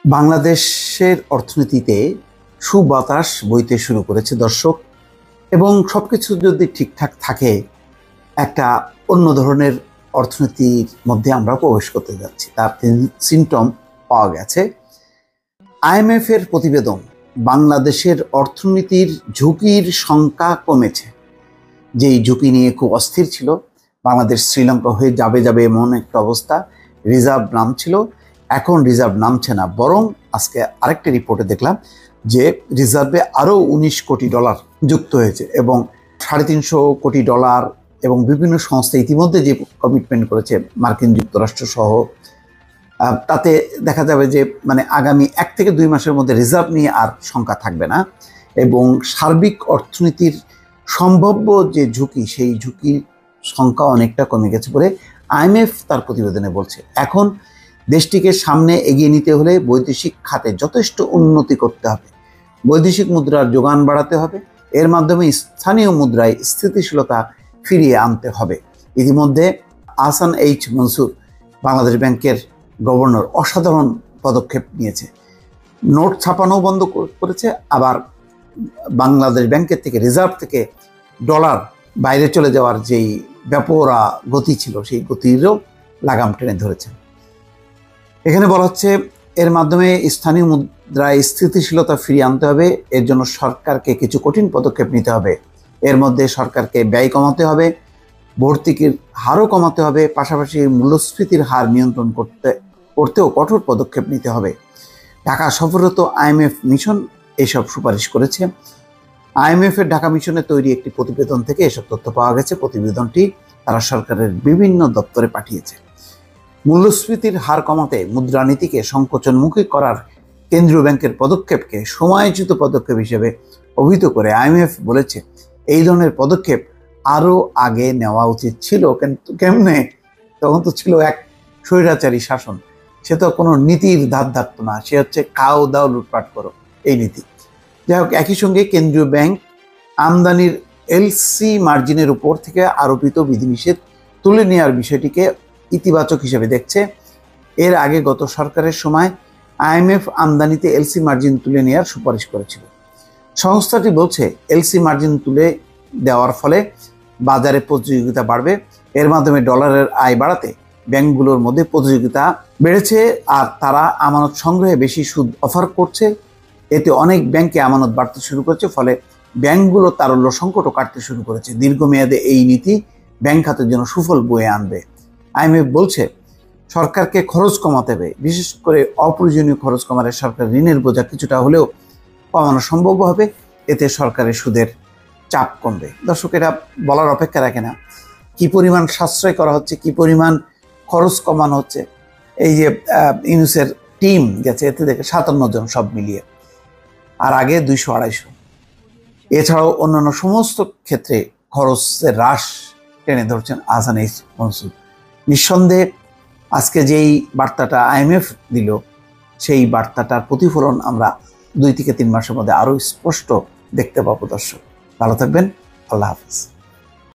বাংলাদেশের অর্থনীতিতে সুবাতাস বইতে শুরু করেছে দর্শক, এবং সবকিছু যদি ঠিকঠাক থাকে একটা অন্য ধরনের অর্থনীতির মধ্যে আমরা প্রবেশ করতে যাচ্ছি। তার সিমটম পাওয়া গেছে। আইএমএফ এর প্রতিবেদন, বাংলাদেশের অর্থনীতির ঝুঁকির সংখ্যা কমেছে। যেই ঝুঁকি নিয়ে খুব অস্থির ছিল, বাংলাদেশ শ্রীলঙ্কা হয়ে যাবে যাবে এমন একটা অবস্থা, রিজার্ভ নামছিল, এখন রিজার্ভ নামছে না, বরং আজকে আরেকটা রিপোর্টে দেখলাম যে রিজার্ভে আরও 19 কোটি ডলার যুক্ত হয়েছে, এবং 350 কোটি ডলার, এবং বিভিন্ন সংস্থা ইতিমধ্যে যে কমিটমেন্ট করেছে মার্কিন যুক্তরাষ্ট্র সহ, তাতে দেখা যাবে যে আগামী 1 থেকে 2 মাসের মধ্যে রিজার্ভ নিয়ে আর শঙ্কা থাকবে না, এবং সার্বিক অর্থনীতির সম্ভাব্য যে ঝুঁকি, সেই ঝুঁকির সংখ্যা অনেকটা কমে গেছে বলে আইএমএফ তার প্রতিবেদনে বলছে। এখন দেশটিকে সামনে এগিয়ে নিতে হলে বৈদেশিক খাতে যথেষ্ট উন্নতি করতে হবে, বৈদেশিক মুদ্রার যোগান বাড়াতে হবে, এর মাধ্যমে স্থানীয় মুদ্রায় স্থিতিশীলতা ফিরিয়ে আনতে হবে। ইতিমধ্যে আহসান এইচ মনসুর, বাংলাদেশ ব্যাংকের গভর্নর, অসাধারণ পদক্ষেপ নিয়েছে। নোট ছাপানো বন্ধ করেছে, আবার বাংলাদেশ ব্যাংকের থেকে, রিজার্ভ থেকে ডলার বাইরে চলে যাওয়ার যেই ব্যাপরা গতি ছিল, সেই গতিরও লাগাম টেনে ধরেছেন। এখানে বলা হচ্ছে এর মাধ্যমে স্থানীয় মুদ্রায় স্থিতিশীলতা ফিরিয়ে আনতে হবে। এর জন্য সরকারকে কিছু কঠিন পদক্ষেপ নিতে হবে। এর মধ্যে সরকারকে ব্যয় কমাতে হবে, ভর্তুকির হারও কমাতে হবে, পাশাপাশি মূল্যস্ফীতির হার নিয়ন্ত্রণ করতেও কঠোর পদক্ষেপ নিতে হবে। ঢাকা সফররত আইএমএফ মিশন এসব সুপারিশ করেছে। আইএমএফ এর ঢাকা মিশনে তৈরি একটি প্রতিবেদন থেকে এসব তথ্য পাওয়া গেছে। প্রতিবেদনটি তারা সরকারের বিভিন্ন দপ্তরে পাঠিয়েছে। মূল্যস্ফীতির হার কমাতে মুদ্রানীতিকে সংকোচনমুখী করার কেন্দ্রীয় ব্যাংকের পদক্ষেপকে সময়োচিত পদক্ষেপ হিসেবে অভিহিত করে আইএমএফ বলেছে, এই ধরনের পদক্ষেপ আরও আগে নেওয়া উচিত ছিল। কিন্তু কেমনে? তখন তো ছিল এক স্বৈরাচারী শাসন, সে তো কোনো নীতির ধার ধারত না, সে হচ্ছে খাও দাও লুটপাট করো, এই নীতি। যাই হোক, একই সঙ্গে কেন্দ্রীয় ব্যাংক আমদানির এলসি মার্জিনের উপর থেকে আরোপিত বিধিনিষেধ তুলে নেওয়ার বিষয়টিকে ইতিবাচক হিসেবে দেখছে। এর আগে গত সরকারের সময় আইএমএফ আমদানিতে এলসি মার্জিন তুলে নেওয়ার সুপারিশ করেছিল। সংস্থাটি বলছে, এলসি মার্জিন তুলে দেওয়ার ফলে বাজারে প্রতিযোগিতা বাড়বে, এর মাধ্যমে ডলারের আয় বাড়াতে ব্যাংকগুলোর মধ্যে প্রতিযোগিতা বেড়েছে, আর তারা আমানত সংগ্রহে বেশি সুদ অফার করছে। এতে অনেক ব্যাংকে আমানত বাড়তে শুরু করেছে, ফলে ব্যাংকগুলো তারল্য সংকটও কাটতে শুরু করেছে। দীর্ঘমেয়াদে এই নীতি ব্যাংক খাতের জন্য সুফল বয়ে আনবে। আইএমএফ বলছে, সরকারকে খরচ কমাতে হবে, বিশেষ করে অপ্রয়োজনীয় খরচ কমালে সরকার ঋণের বোঝা কিছুটা হলেও কমানো সম্ভব হবে, এতে সরকারের সুদের চাপ কমবে। দর্শকেরা বলার অপেক্ষা রাখে না কি পরিমাণ সাশ্রয় করা হচ্ছে, কি পরিমাণ খরচ কমানো হচ্ছে। এই যে ইউনুসের টিম গেছে, এতে দেখে 57 জন সব মিলিয়ে, আর আগে 200-250। এছাড়াও অন্যান্য সমস্ত ক্ষেত্রে খরচের হ্রাস টেনে ধরছেন আহসান এইচ মনসুর। নিঃসন্দেহে আজকে যেই বার্তাটা আইএমএফ দিল, সেই বার্তাটার প্রতিফলন আমরা 2 থেকে 3 মাসের মধ্যে আরও স্পষ্ট দেখতে পাবো। দর্শক ভালো থাকবেন, আল্লাহ হাফেজ।